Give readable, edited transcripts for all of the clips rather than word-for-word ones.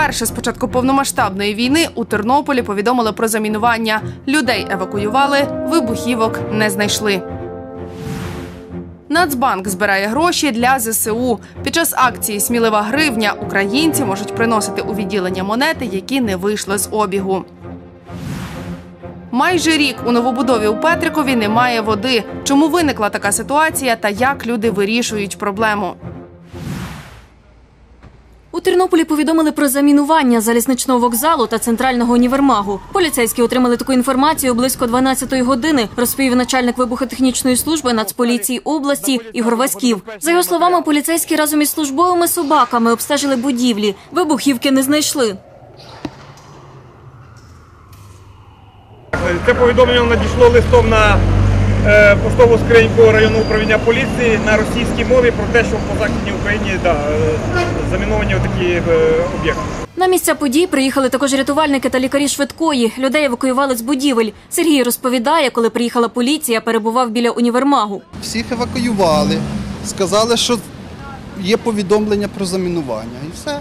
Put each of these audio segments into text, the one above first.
Вперше з початку повномасштабної війни у Тернополі повідомили про замінування. Людей евакуювали, вибухівок не знайшли. Нацбанк збирає гроші для ЗСУ. Під час акції «Смілива гривня» українці можуть приносити у відділення монети, які не вийшли з обігу. Майже рік у новобудові у Петрикові немає води. Чому виникла така ситуація та як люди вирішують проблему? У Тернополі повідомили про замінування залізничного вокзалу та центрального універмагу. Поліцейські отримали таку інформацію близько 12-ї години, розповів начальник вибухотехнічної служби Нацполіції області Ігор Васьків. За його словами, поліцейські разом із службовими собаками обстежили будівлі. Вибухівки не знайшли. Це повідомлення надійшло листом на поштову скриньку районного управління поліції на російській мові про те, що по Західній Україні заміновані такі об'єкти. На місця подій приїхали також рятувальники та лікарі швидкої. Людей евакуювали з будівель. Сергій розповідає, коли приїхала поліція, перебував біля універмагу. Всіх евакуювали, сказали, що є повідомлення про замінування. І все.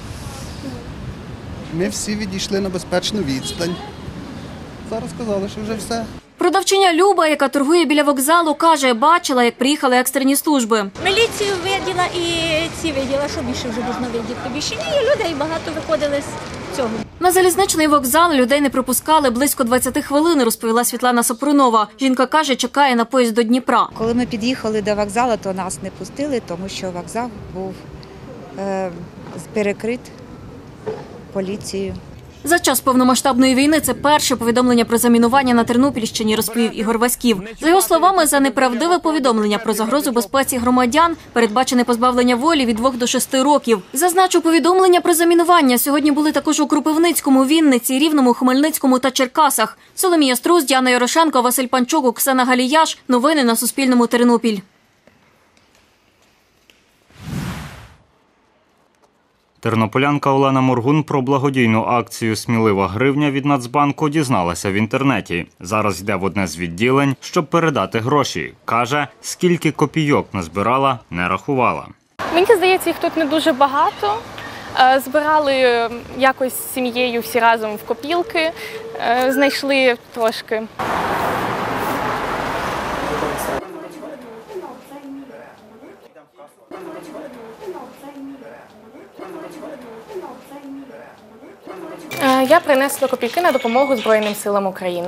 Ми всі відійшли на безпечну відстань. Зараз сказали, що вже все. Продавчиня Люба, яка торгує біля вокзалу, каже, бачила, як приїхали екстрені служби. Міліцію виділа і ці виділа, що більше вже можна видіти. Більше ні, людей багато виходили з цього. На залізничний вокзал людей не пропускали близько 20 хвилин, розповіла Світлана Сапрунова. Жінка каже, чекає на поїзд до Дніпра. Коли ми під'їхали до вокзалу, то нас не пустили, тому що вокзал був перекрит поліцією. За час повномасштабної війни це перше повідомлення про замінування на Тернопільщині, розповів Ігор Васьків. За його словами, за неправдиве повідомлення про загрозу безпеці громадян передбачене позбавлення волі від 2 до 6 років. Зазначу, повідомлення про замінування сьогодні були також у Кропивницькому, Вінниці, Рівному, Хмельницькому та Черкасах. Соломія Струсь, Діана Ярошенко, Василь Панчук, Оксана Галіяш. Новини на Суспільному. Тернопіль. Тернополянка Олена Моргун про благодійну акцію «Смілива гривня» від Нацбанку дізналася в інтернеті. Зараз йде в одне з відділень, щоб передати гроші. Каже, скільки копійок назбирала, не рахувала. Мені здається, їх тут не дуже багато. Збирали якось з сім'єю всі разом в копілки, знайшли трошки. Я принесла копійки на допомогу Збройним силам України.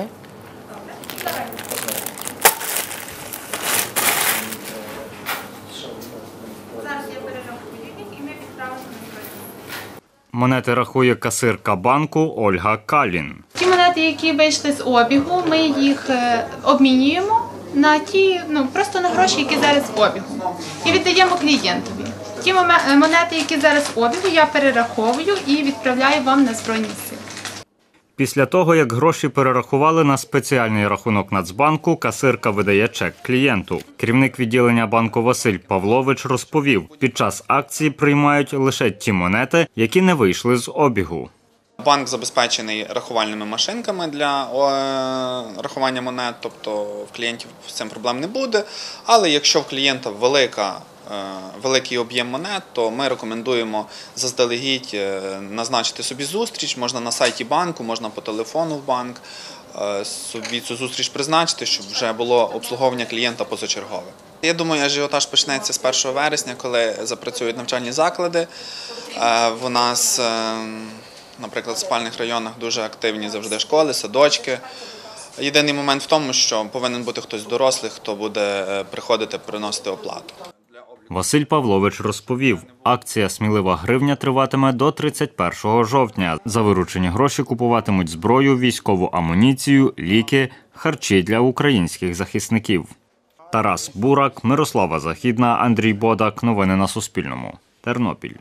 Монети рахує касирка банку Ольга Калін. Ті монети, які вийшли з обігу, ми їх обмінюємо на ті, просто на гроші, які зараз в обігу, і віддаємо клієнтові. Ті монети, які зараз в обігу, я перераховую і відправляю вам на Збройні сили. Після того, як гроші перерахували на спеціальний рахунок Нацбанку, касирка видає чек клієнту. Керівник відділення банку Василь Павлович розповів, під час акції приймають лише ті монети, які не вийшли з обігу. Банк забезпечений рахувальними машинками для рахування монет, тобто в клієнтів з цим проблем не буде. Але якщо в клієнта великий об'єм монет, то ми рекомендуємо заздалегідь назначити собі зустріч. Можна на сайті банку, можна по телефону в банк собі цю зустріч призначити, щоб вже було обслуговування клієнта позачергове. Я думаю, ажіотаж почнеться з 1 вересня, коли запрацюють навчальні заклади. У нас, наприклад, в спальних районах дуже активні завжди школи, садочки. Єдиний момент в тому, що повинен бути хтось з дорослих, хто буде приходити приносити оплату. Василь Павлович розповів, акція «Смілива гривня» триватиме до 31 жовтня. За виручені гроші купуватимуть зброю, військову амуніцію, ліки, харчі для українських захисників. Тарас Бурак, Мирослава Західна, Андрій Бодак. Новини на Суспільному. Тернопіль.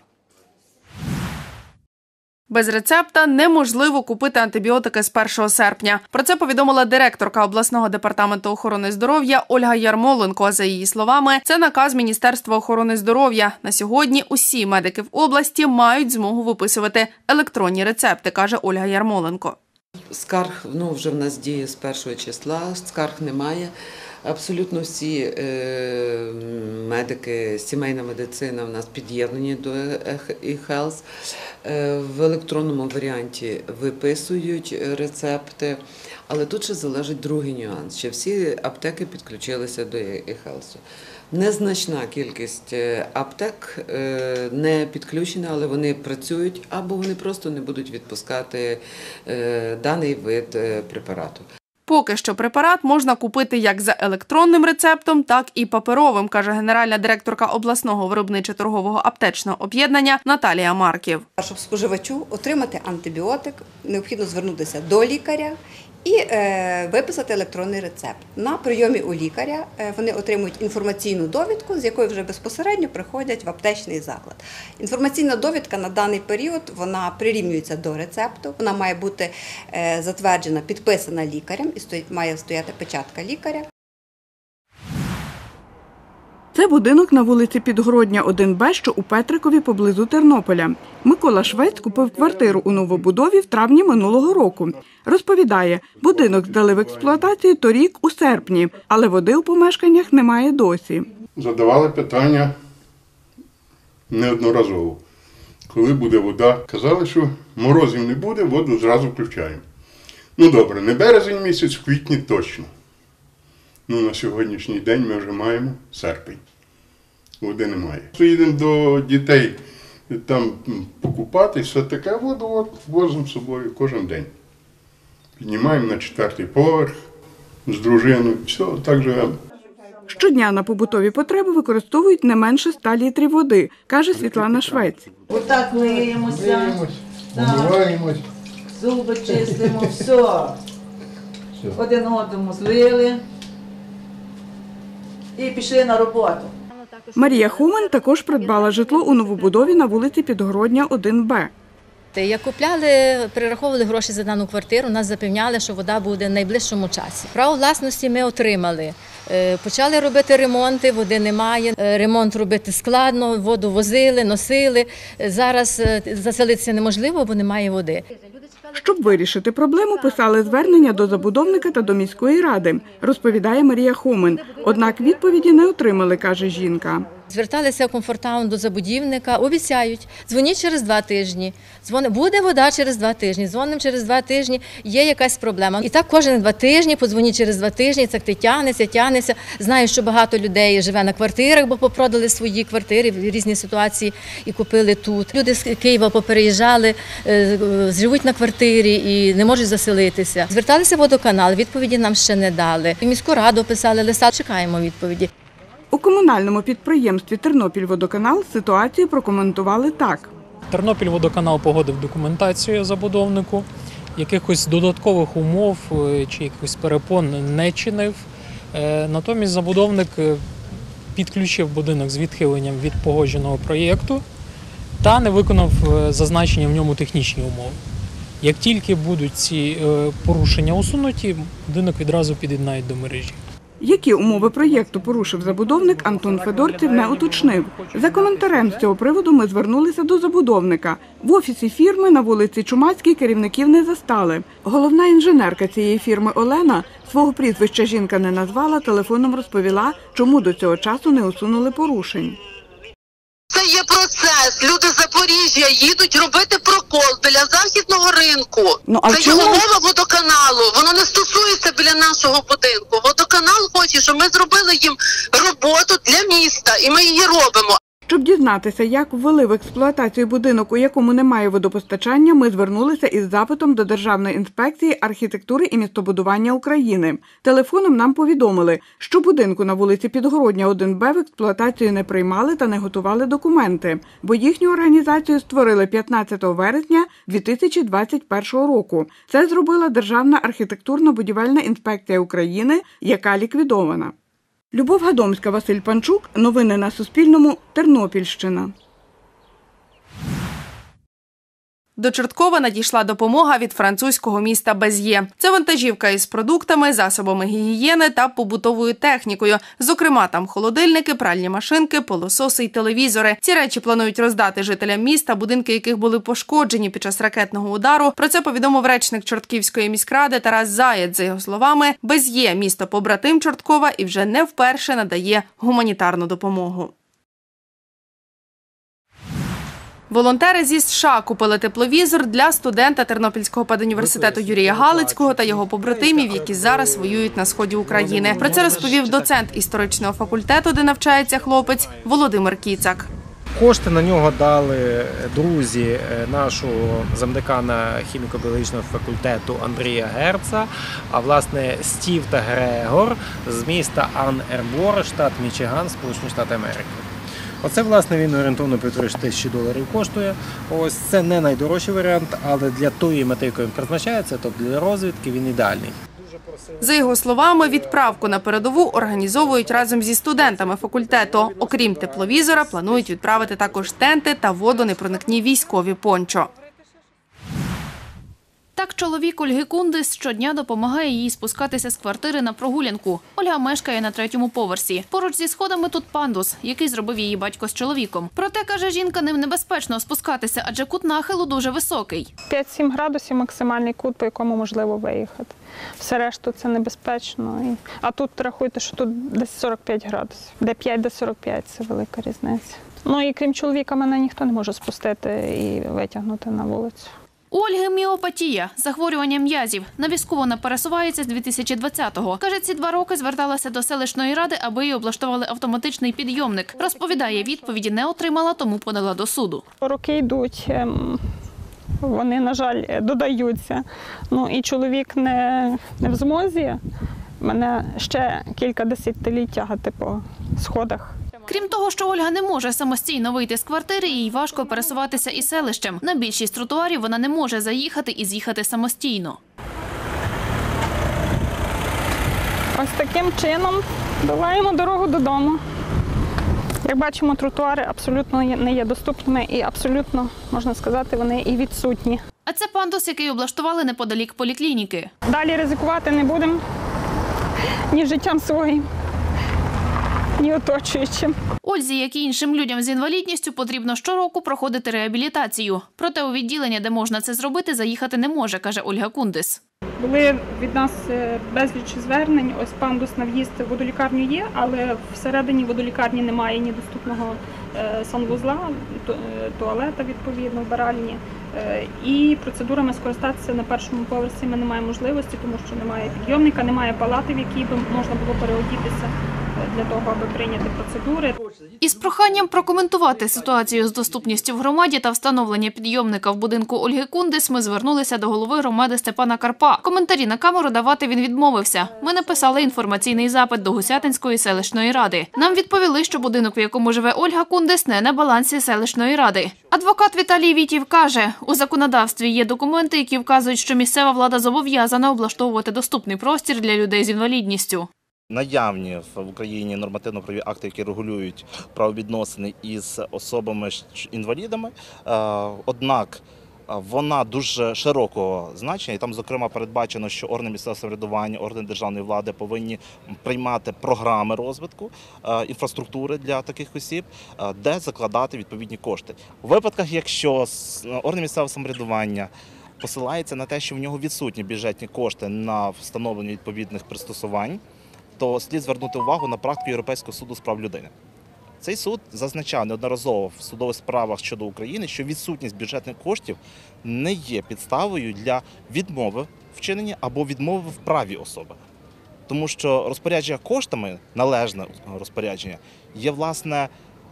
Без рецепта неможливо купити антибіотики з 1 серпня. Про це повідомила директорка обласного департаменту охорони здоров'я Ольга Ярмоленко. За її словами, це наказ Міністерства охорони здоров'я. На сьогодні усі медики в області мають змогу виписувати електронні рецепти, каже Ольга Ярмоленко. Скарг вже в нас діє з 1 числа, скарг немає. Абсолютно всі медики, сімейна медицина в нас під'єднані до eHealth. В електронному варіанті виписують рецепти, але тут ще залежить другий нюанс, що всі аптеки підключилися до eHealth. Незначна кількість аптек не підключена, але вони працюють або вони просто не будуть відпускати даний вид препарату. Поки що препарат можна купити як за електронним рецептом, так і паперовим, каже генеральна директорка обласного виробничо-торгового аптечного об'єднання Наталія Марків. Щоб споживачу отримати антибіотик, необхідно звернутися до лікаря і виписати електронний рецепт. На прийомі у лікаря вони отримують інформаційну довідку, з якою вже безпосередньо приходять в аптечний заклад. Інформаційна довідка на даний період, вона прирівнюється до рецепту, вона має бути затверджена, підписана лікарем і має стояти печатка лікаря. Це будинок на вулиці Підгородня, 1Б, що у Петрикові поблизу Тернополя. Микола Швець купив квартиру у новобудові в травні минулого року. Розповідає, будинок здали в експлуатацію торік у серпні, але води у помешканнях немає досі. Задавали питання неодноразово. Коли буде вода? Казали, що морозів не буде, воду зразу включаємо. Ну добре, не березень місяць, в квітні точно. На сьогоднішній день ми вже маємо серпень. Води немає. Їдемо до дітей там покупатись, все таке, воду возимо з собою кожен день. Піднімаємо на 4-й поверх з дружиною, все, так живемо. Щодня на побутові потреби використовують не менше 100 літрів води, каже Світлана Швець. Отак миємося, умиваємось, зуби чистимо, все. Один одному злили і пішли на роботу. Марія Хуман також придбала житло у новобудові на вулиці Підгородня, 1Б. Як купляли, перераховували гроші за дану квартиру, нас запевняли, що вода буде в найближчому часі. Право власності ми отримали. Почали робити ремонти, води немає, ремонт робити складно, воду возили, носили. Зараз заселитися неможливо, бо немає води. Щоб вирішити проблему, писали звернення до забудовника та до міської ради, розповідає Марія Хомин. Однак відповіді не отримали, каже жінка. Зверталися в Комфортаун до забудівника, обіцяють, дзвоніть через 2 тижні, буде вода через 2 тижні, дзвонимо через 2 тижні, є якась проблема. І так кожен 2 тижні, подзвоніть через 2 тижні, це тягнеться. Знаю, що багато людей живе на квартирах, бо попродали свої квартири в різні ситуації і купили тут. Люди з Києва попереїжджали, живуть на квартирі і не можуть заселитися. Зверталися в водоканал, відповіді нам ще не дали. В міську раду писали листа, чекаємо відповіді. У комунальному підприємстві «Тернопільводоканал» ситуацію прокоментували так. «Тернопільводоканал» погодив документацію забудовнику, якихось додаткових умов чи якихось перепон не чинив. Натомість забудовник підключив будинок з відхиленням від погодженого проєкту та не виконав зазначені в ньому технічні умови. Як тільки будуть ці порушення усунуті, будинок відразу під'єднають до мережі. Які умови проєкту порушив забудовник, Антон Федорців не уточнив. За коментарем з цього приводу ми звернулися до забудовника. В офісі фірми на вулиці Чумацькій керівників не застали. Головна інженерка цієї фірми Олена, свого прізвища жінка не назвала, телефоном розповіла, чому до цього часу не усунули порушень. Це є процес. Люди з Запоріжжя їдуть робити прокол біля західного ринку. Це є умова водоканалу. Воно не стосується біля нашого будинку. Водоканал хоче, щоб ми зробили їм роботу для міста, і ми її робимо. Щоб дізнатися, як ввели в експлуатацію будинок, у якому немає водопостачання, ми звернулися із запитом до Державної інспекції архітектури і містобудування України. Телефоном нам повідомили, що будинку на вулиці Підгородня, 1Б в експлуатацію не приймали та не готували документи, бо їхню організацію створили 15 вересня 2021 року. Це зробила Державна архітектурно-будівельна інспекція України, яка ліквідована. Любов Гадомська, Василь Панчук. Новини на Суспільному. Тернопільщина. До Чорткова надійшла допомога від французького міста Без'є. Це вантажівка із продуктами, засобами гігієни та побутовою технікою. Зокрема, там холодильники, пральні машинки, пилососи й телевізори. Ці речі планують роздати жителям міста, будинки яких були пошкоджені під час ракетного удару. Про це повідомив речник Чортківської міськради Тарас Заєць. За його словами, Без'є – місто-побратим Чорткова і вже не вперше надає гуманітарну допомогу. Волонтери зі США купили тепловізор для студента Тернопільського педуніверситету Юрія Галицького та його побратимів, які зараз воюють на сході України. Про це розповів доцент історичного факультету, де навчається хлопець, Володимир Кіцак. Кошти на нього дали друзі нашого замдекана хіміко-біологічного факультету Андрія Герца, а власне Стів та Грегор з міста Ан-Ербор, штат Мічиган, Сполучені Штати Америки. Оце, власне, він орієнтовно $1,5 тисячі коштує. Ось це не найдорожчий варіант, але для тої мети, якою він призначається, тобто для розвідки, він ідеальний. За його словами, відправку на передову організовують разом зі студентами факультету. Окрім тепловізора, планують відправити також тенти та водонепроникні військові пончо. Так чоловік Ольги Кундис щодня допомагає їй спускатися з квартири на прогулянку. Ольга мешкає на 3-му поверсі. Поруч зі сходами тут пандус, який зробив її батько з чоловіком. Проте, каже жінка, ним небезпечно спускатися, адже кут нахилу дуже високий. 5-7 градусів – максимальний кут, по якому можливо виїхати. Все решту це небезпечно. А тут рахуйте, що тут десь 45 градусів. Де 5, де 45 – це велика різниця. Ну і крім чоловіка, мене ніхто не може спустити і витягнути на вулицю. У Ольги міопатія – захворювання м'язів. На візку вона пересувається з 2020-го. Каже, ці 2 роки зверталася до селищної ради, аби їй облаштували автоматичний підйомник. Розповідає, відповіді не отримала, тому подала до суду. Роки йдуть, вони, на жаль, додаються. Ну і чоловік не в змозі мене ще кілька десятиліть тягати по сходах. Крім того, що Ольга не може самостійно вийти з квартири, їй важко пересуватися і селищем. На більшість тротуарів вона не може заїхати і з'їхати самостійно. Ось таким чином долаємо дорогу додому. Як бачимо, тротуари абсолютно не є доступними і абсолютно, можна сказати, вони і відсутні. А це пандус, який облаштували неподалік поліклініки. Далі ризикувати не будемо ні життям своїм, ні оточуючим. Ользі, як і іншим людям з інвалідністю, потрібно щороку проходити реабілітацію. Проте у відділення, де можна це зробити, заїхати не може, каже Ольга Кундис. Були від нас безліч звернень, ось пандус на в'їзд в водолікарню є, але всередині водолікарні немає ні доступного санвузла, туалета, відповідно, вбиральні. І процедурами скористатися на 1-му поверсі ми не маємо можливості, тому що немає підйомника, немає палати, в якій би можна було переодітися для того, аби прийняти процедури. Із проханням прокоментувати ситуацію з доступністю в громаді та встановлення підйомника в будинку Ольги Кундис ми звернулися до голови громади Степана Карпа. Коментарі на камеру давати він відмовився. Ми написали інформаційний запит до Гусятинської селищної ради. Нам відповіли, що будинок, в якому живе Ольга Кундис, не на балансі селищної ради. Адвокат Віталій Вітів каже, у законодавстві є документи, які вказують, що місцева влада зобов'язана облаштовувати доступний простір для людей з інвалідністю. Наявні в Україні нормативно-правові акти, які регулюють правовідносини із особами-інвалідами, однак вона дуже широкого значення, і там, зокрема, передбачено, що органи місцевого самоврядування, органи державної влади повинні приймати програми розвитку інфраструктури для таких осіб, де закладати відповідні кошти. У випадках, якщо органи місцевого самоврядування посилається на те, що в нього відсутні бюджетні кошти на встановлення відповідних пристосувань, то слід звернути увагу на практику Європейського суду з прав людини. Цей суд зазначав неодноразово в судових справах щодо України, що відсутність бюджетних коштів не є підставою для відмови вчинення або відмови в праві особи. Тому що розпорядження коштами, належне розпорядження, є, власне,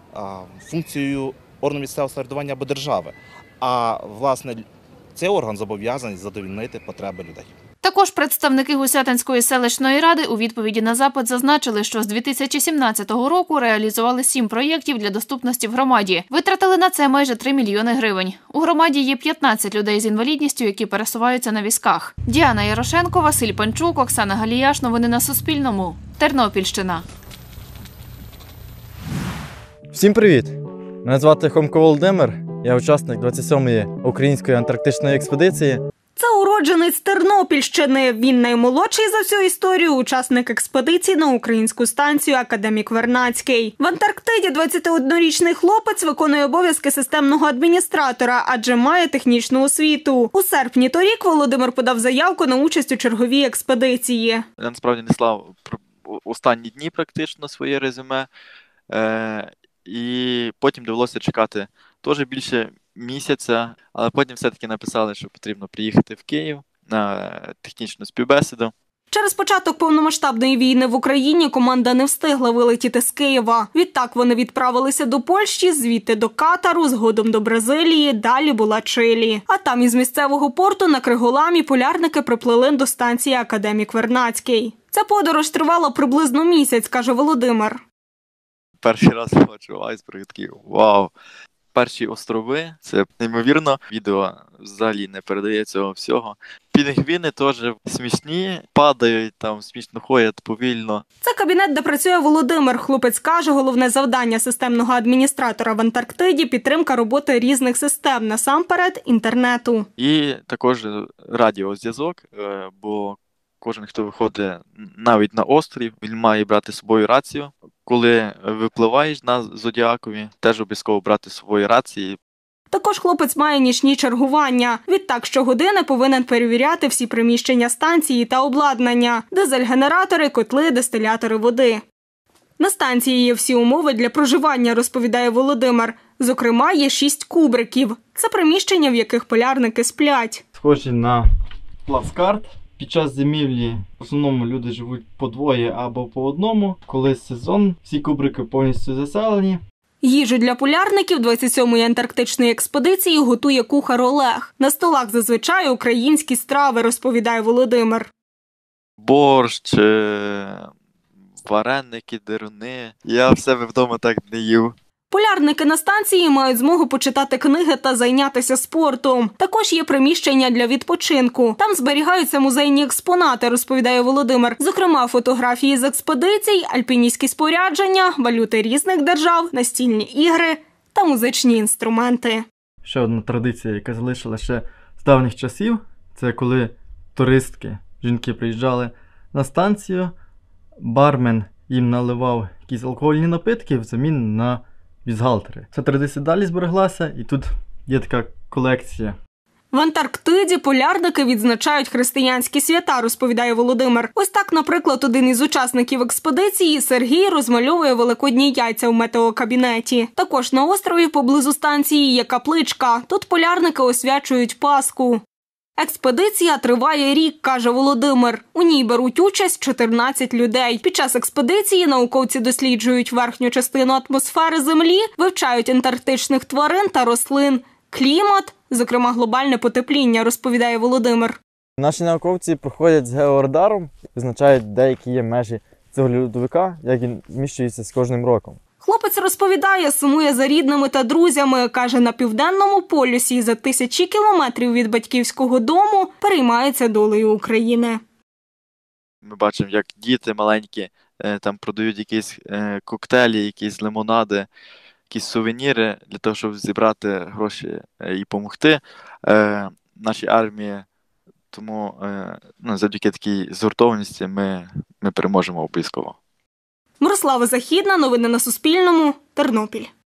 функцією органу місцевого самоврядування або держави. А, власне, цей орган зобов'язаний задовольнити потреби людей. Також представники Гусятинської селищної ради у відповіді на запит зазначили, що з 2017 року реалізували 7 проєктів для доступності в громаді. Витратили на це майже 3 мільйони гривень. У громаді є 15 людей з інвалідністю, які пересуваються на візках. Діана Ярошенко, Василь Панчук, Оксана Галіяш. Новини на Суспільному. Тернопільщина. Всім привіт! Мене звати Хомко Володимир. Я учасник 27-ї української антарктичної експедиції. Це уродженець Тернопільщини. Він наймолодший за всю історію учасник експедиції на українську станцію «Академік Вернадський». В Антарктиді 21-річний хлопець виконує обов'язки системного адміністратора, адже має технічну освіту. У серпні торік Володимир подав заявку на участь у черговій експедиції. Я насправді не слав останні дні практично своє резюме, і потім довелося чекати теж більше місяця, але потім все-таки написали, що потрібно приїхати в Київ на технічну співбесіду. Через початок повномасштабної війни в Україні команда не встигла вилетіти з Києва. Відтак вони відправилися до Польщі, звідти до Катару, згодом до Бразилії, далі була Чилі. А там із місцевого порту на Криголамі полярники приплили до станції «Академік Вернадський». Ця подорож тривала приблизно місяць, каже Володимир. Перший раз бачу айсберг, такий вау! Перші острови, це неймовірно. Відео взагалі не передає цього всього. Пінгвіни теж смішні, падають, там смішно ходять повільно. Це кабінет, де працює Володимир. Хлопець каже, головне завдання системного адміністратора в Антарктиді – підтримка роботи різних систем, насамперед інтернету. І також радіозв'язок, бо кожен, хто виходить навіть на острів, він має брати з собою рацію. Коли випливаєш на Зодіакові, теж обов'язково брати з собою рації. Також хлопець має нічні чергування. Відтак щогодини повинен перевіряти всі приміщення станції та обладнання – дизель-генератори, котли, дистилятори води. На станції є всі умови для проживання, розповідає Володимир. Зокрема, є 6 кубриків. Це приміщення, в яких полярники сплять. Схожі на плацкарт. Під час зимівлі в основному люди живуть по двоє або по одному. Коли сезон, всі кубрики повністю заселені. Їжу для полярників 27-ї антарктичної експедиції готує кухар Олег. На столах зазвичай українські страви, розповідає Володимир. Борщ, вареники, деруни. Я в себе вдома так не їв. Полярники на станції мають змогу почитати книги та зайнятися спортом. Також є приміщення для відпочинку. Там зберігаються музейні експонати, розповідає Володимир. Зокрема, фотографії з експедицій, альпіністські спорядження, валюти різних держав, настільні ігри та музичні інструменти. Ще одна традиція, яка залишилася ще з давніх часів, це коли туристки, жінки приїжджали на станцію, бармен їм наливав якісь алкогольні напитки взамін на бюстгальтери. Ця традиція далі збереглася, і тут є така колекція. В Антарктиді полярники відзначають християнські свята, розповідає Володимир. Ось так, наприклад, один із учасників експедиції, Сергій, розмальовує великодні яйця в метеокабінеті. Також на острові поблизу станції є капличка. Тут полярники освячують Пасху. Експедиція триває рік, каже Володимир. У ній беруть участь 14 людей. Під час експедиції науковці досліджують верхню частину атмосфери Землі, вивчають антарктичних тварин та рослин, клімат, зокрема глобальне потепління, розповідає Володимир. Наші науковці проходять з георадаром, визначають, деякі є межі цього льодовика, як він зміщується з кожним роком. Хлопець розповідає, сумує за рідними та друзями. Каже, на Південному полюсі за тисячі кілометрів від батьківського дому переймається долею України. Ми бачимо, як діти маленькі там продають якісь коктейлі, якісь лимонади, якісь сувеніри для того, щоб зібрати гроші і допомогти нашій армії. Тому завдяки такій згуртованості ми переможемо обов'язково. Мирослава Західна, новини на Суспільному, Тернопіль.